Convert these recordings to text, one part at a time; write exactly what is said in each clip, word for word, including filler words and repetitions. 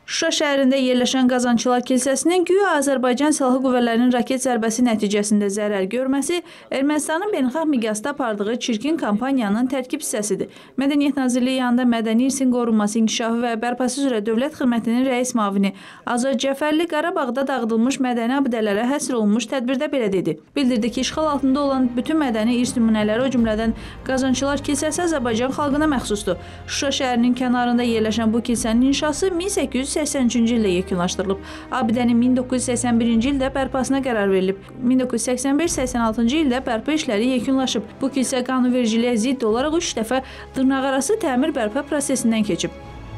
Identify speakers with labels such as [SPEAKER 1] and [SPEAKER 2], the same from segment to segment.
[SPEAKER 1] Şuşa şəhərində yerləşən Qazançılar kilsəsinin güya Azərbaycan Silahlı Qüvvələrinin raket zərbəsi nəticəsində zərər görməsi Ermənistanın beynəlxalq miqyasda apardığı çirkin kampaniyanın tərkib hissəsidir. Mədəniyyət Nazirliyi yanında Mədəni İrsin Qorunması, İnkişafı və Bərpası üzrə Dövlət Xidmətinin rəis müavini Azad Cəfərli Qarabağda dağıdılmış mədəni abidələrə həsr olunmuş tədbirdə belə dedi. Bildirdi ki, işğal altında olan bütün mədəni irs nümunələri, o cümlədən Qazançılar kilsəsi Azərbaycan xalqına məxsusdur. Şuşa şəhərinin kənarında yerləşən bu kilsənin inşası min səkkiz yüz səksən üçüncü ildə yekunlaşdırılıb. Abidənin min doqquz yüz səksən birinci ildə bərpasına qərar verilib. min doqquz yüz səksən beş səksən altıncı ildə bərpa işləri yekunlaşıb. Bu kilsə qanunvericiliyə zidd olaraq üç dəfə dırnaqarası təmir bərpa prosesindən keçib.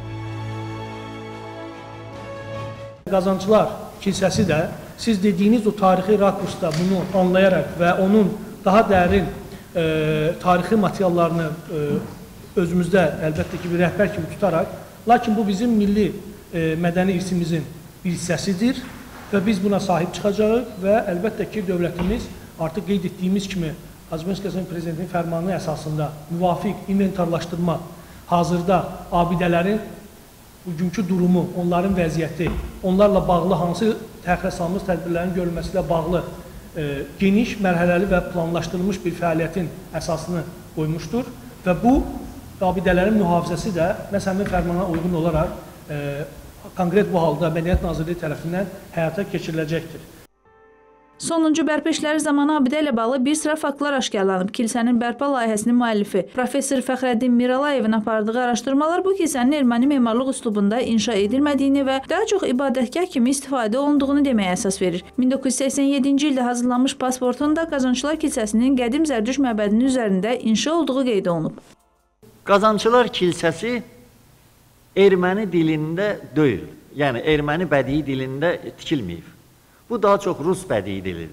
[SPEAKER 2] Qazançılar kilsəsi də siz dediyiniz o tarixi rakursda bunu anlayaraq və onun daha dərin e, tarixi materiallarını e, özümüzdə əlbəttə ki bir rəhbər kimi tutaraq, lakin bu bizim milli e, mədəni irsimizin bir hissəsidir və biz buna sahib çıxacağıq və əlbəttə ki dövlətimiz artıq qeyd etdiyimiz kimi Azərbaycan Prezidentinin fərmanı əsasında müvafiq inventarlaşdırma, hazırda abidələrin bugünkü durumu, onların vəziyyəti, onlarla bağlı hansı təxirə salınmış tədbirlərin görülməsi ilə bağlı e, geniş, mərhələli və planlaşdırılmış bir fəaliyyətin əsasını qoymuşdur və bu abidələrin mühafizəsi də məhz həmin fərmana uyğun olaraq e, konkret bu halda Mədəniyyət Nazirliyi tərəfindən həyata keçiriləcəkdir.
[SPEAKER 1] Sonuncu bərpa işləri zamanı abidə ilə bağlı bir sıra faktlar aşkarlanıb. Kilsənin bərpa layihəsinin müəllifi Professor Fəxrəddin Miralayevin apardığı araşdırmalar bu kilsənin erməni memarlıq üslubunda inşa edilmədiyini və daha çox ibadətgah kimi istifadə olunduğunu deməyə əsas verir. min doqquz yüz səksən yeddinci ildə hazırlanmış pasportun da Qazançılar kilsəsinin qədim Zərdüşt məbədinin üzərində inşa olduğu qeyd olunub.
[SPEAKER 3] Qazançılar kilsəsi erməni dilində deyil, yəni erməni bədii dilində tikilməyib. Bu daha çox Rus bədii dilidir.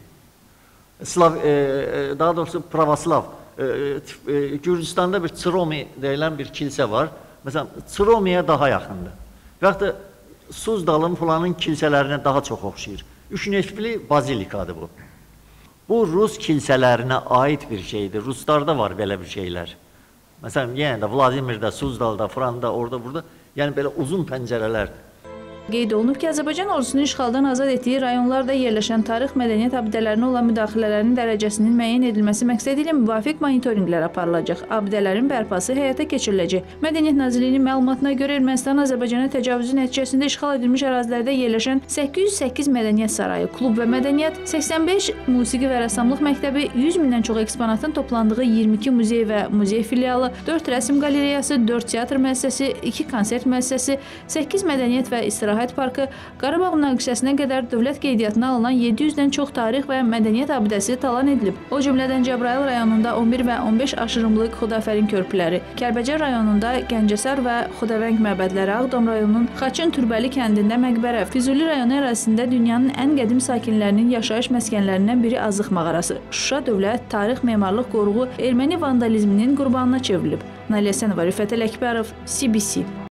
[SPEAKER 3] Slav, e, daha doğrusu pravoslav. E, e, Gürcüstanda bir Çromi deyilən bir kilsə var. Məsələn, Çromiyə daha yaxındır. Və yaxud da Suzdalın falanın kilsələrinə daha çox oxşayır. Üç nefli bazilikadır bu. Bu Rus kilsələrinə aid bir şeydir. Ruslarda var belə bir şeylər. Məsələn, yenə də Vladimirdə, Suzdalda, Franda, orada, burada, yəni belə uzun pəncərələrdir.
[SPEAKER 1] Qeyd olunub ki, Azərbaycan ordusunun işğaldan azad etdiyi rayonlarda yerləşən tarix mədəniyyət abidələrinə olan müdaxilələrinin dərəcəsinin müəyyən edilməsi məqsədi ilə müvafiq monitorinqlər aparılacaq. Abidələrin bərpası həyata keçiriləcək. Mədəniyyət Nazirliyinin məlumatına görə Ermənistanın Azərbaycana təcavüzü nəticəsində işğal edilmiş ərazilərdə yerləşən səkkiz yüz səkkiz mədəniyyət sarayı, klub və mədəniyyət, səksən beş musiqi və rəssamlıq məktəbi, yüz mindən çox eksponatın toplandığı iyirmi iki muzey və muzey filialı, dörd rəsm qalereyası, dörd teatr müəssisəsi, iki konsert müəssisəsi, səkkiz mədəniyyət və istirahət parkı, Qarabağ münaqişəsinə qədər dövlət qeydiyyatına alınan yeddi yüzdən çox tarix və mədəniyyət abidəsi talan edilib. O cümlədən Cəbrayıl rayonunda on bir və on beş aşırımlıq Xudafərin körpüləri, Kəlbəcər rayonunda Gəncəsər və Xudavəng məbədləri, Ağdam rayonunun Xaçın Türbəli kəndində məqbərə, Füzuli rayonu ərazisində dünyanın ən qədim sakinlərinin yaşayış məskənlərindən biri Azıq mağarası, Şuşa Dövlət Tarix Memarlıq Qoruğu erməni vandalizminin qurbanına çevrilib. Nailə Sənova, Rüfət Ələkbərov, C B C.